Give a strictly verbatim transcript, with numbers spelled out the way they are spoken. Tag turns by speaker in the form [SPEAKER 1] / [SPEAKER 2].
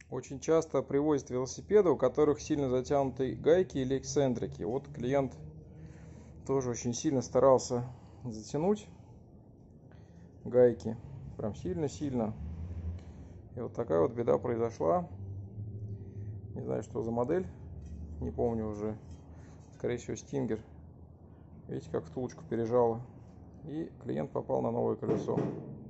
[SPEAKER 1] Очень часто привозят велосипеды, у которых сильно затянутые гайки или эксцентрики. Вот клиент тоже очень сильно старался затянуть гайки. Прям сильно-сильно. И вот такая вот беда произошла. Не знаю, что за модель. Не помню уже. Скорее всего, Stinger. Видите, как втулочку пережало. И клиент попал на новое колесо.